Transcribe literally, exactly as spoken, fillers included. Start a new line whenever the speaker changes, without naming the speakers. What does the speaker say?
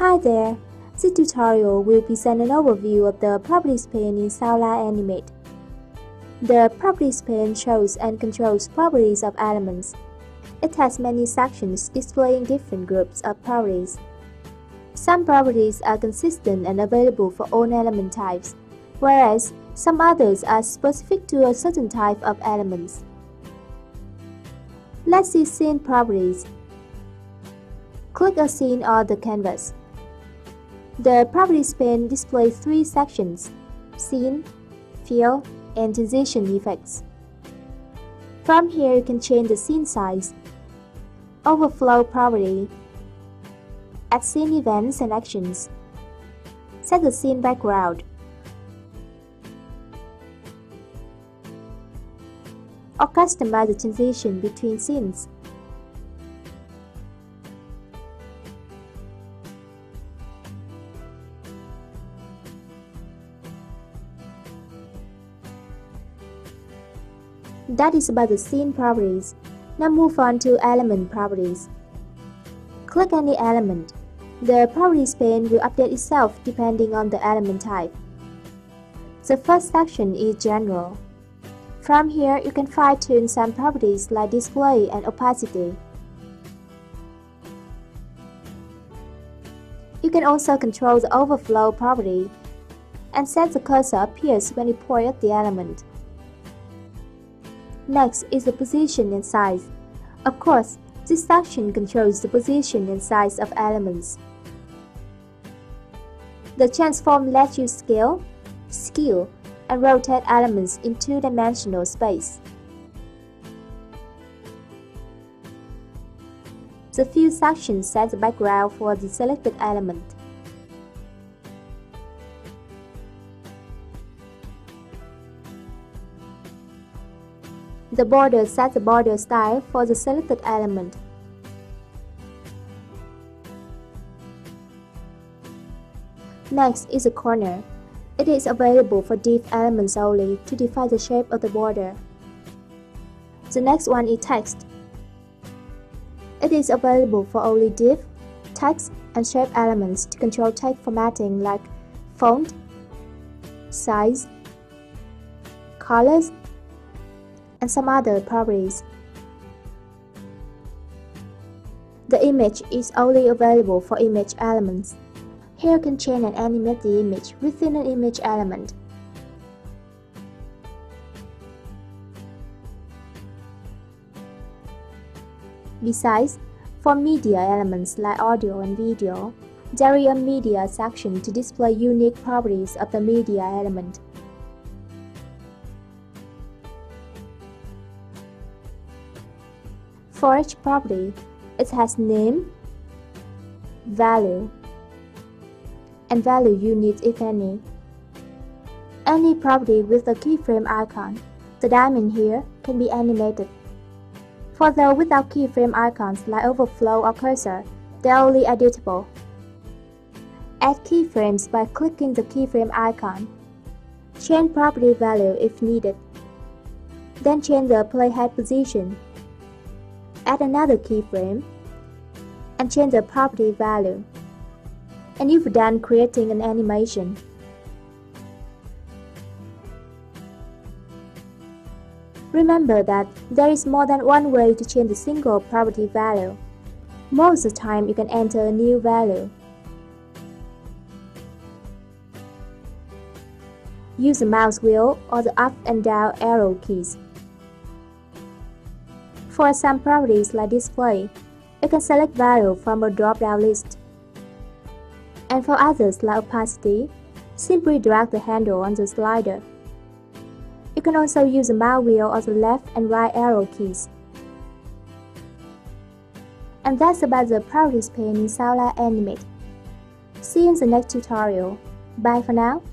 Hi there! This tutorial will present an overview of the Properties pane in Saola Animate. The Properties pane shows and controls properties of elements. It has many sections displaying different groups of properties. Some properties are consistent and available for all element types, whereas some others are specific to a certain type of elements. Let's see scene properties. Click a scene on the canvas. The Properties pane displays three sections: Scene, Fill, and Transition effects. From here you can change the scene size, overflow property, add scene events and actions, set the scene background, or customize the transition between scenes. That is about the scene properties. Now move on to element properties. Click any element. The Properties pane will update itself depending on the element type. The first section is General. From here, you can fine-tune some properties like display and opacity. You can also control the overflow property and set the cursor appears when you point at the element. Next is the position and size. Of course, this section controls the position and size of elements. The transform lets you scale, skew, and rotate elements in two-dimensional space. The Fill section sets the background for the selected element. The border sets the border style for the selected element. Next is the corner. It is available for div elements only to define the shape of the border. The next one is text. It is available for only div, text, and shape elements to control text formatting like font, size, colors, and some other properties. The image is only available for image elements. Here you can change and animate the image within an image element. Besides, for media elements like audio and video, there is a media section to display unique properties of the media element. For each property, it has name, value, and value units if any. Any property with the keyframe icon, the diamond here, can be animated. For those without keyframe icons like overflow or cursor, they are only editable. Add keyframes by clicking the keyframe icon. Change property value if needed. Then change the playhead position. Add another keyframe and change the property value. And you've done creating an animation. Remember that there is more than one way to change a single property value. Most of the time you can enter a new value. Use the mouse wheel or the up and down arrow keys. For some properties like display, you can select value from a drop-down list. And for others like opacity, simply drag the handle on the slider. You can also use the mouse wheel or the left and right arrow keys. And that's about the Properties pane in Saola Animate. See you in the next tutorial. Bye for now.